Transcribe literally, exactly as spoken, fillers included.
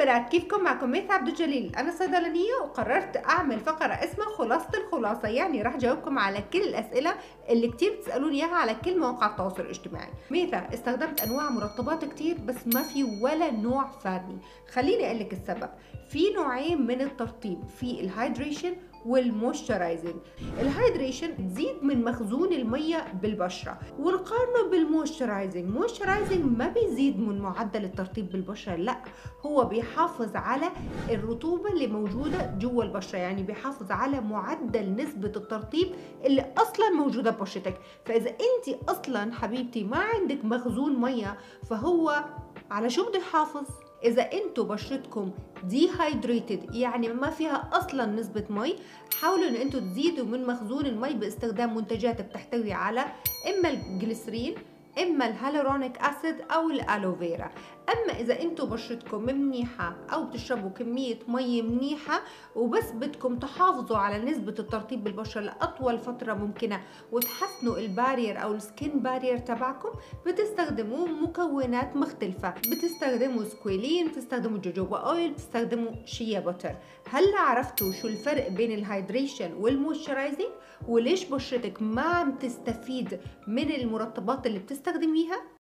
بنات، كيفكم؟ معكم ميث عبد الجليل. أنا صيدلانية وقررت أعمل فقرة اسمها خلاصة الخلاصة، يعني راح جاوبكم على كل الأسئلة اللي كتير بتسألوني إياها على كل مواقع التواصل الاجتماعي. ميثا، استخدمت أنواع مرطبات كتير بس ما في ولا نوع فادني. خليني أقول لك السبب. في نوعين من الترطيب، في الهايدريشن والمويسترايزنج. الهايدريشن تزيد من مخزون الميه بالبشره، ونقارنه بالمويسترايزنج. مويسترايزنج ما بيزيد من معدل الترطيب بالبشره، لا، هو بيحافظ على الرطوبه اللي موجوده جوا البشره، يعني بيحافظ على معدل نسبه الترطيب اللي اصلا موجوده ببشرتك. فاذا انت اصلا حبيبتي ما عندك مخزون ميه، فهو على شو بده يحافظ؟ اذا انتو بشرتكم ديهايدريتد، يعني ما فيها اصلا نسبه مي، حاولوا ان انتو تزيدوا من مخزون المي باستخدام منتجات بتحتوي على اما الجليسرين، اما الهالورونيك اسيد او الالوفيرا. اما اذا انتو بشرتكم منيحه او بتشربوا كميه مي منيحه وبس بدكم تحافظوا على نسبه الترطيب بالبشره لاطول فتره ممكنه وتحسنوا البارير او السكين بارير تبعكم، بتستخدموا مكونات مختلفه. بتستخدموا سكويلين، بتستخدموا جوجوبا اويل، بتستخدموا شيا بوتر. هلا عرفتوا شو الفرق بين الهايدريشن والمويسترايزنج، وليش بشرتك ما عم تستفيد من المرطبات اللي بتستخدميها؟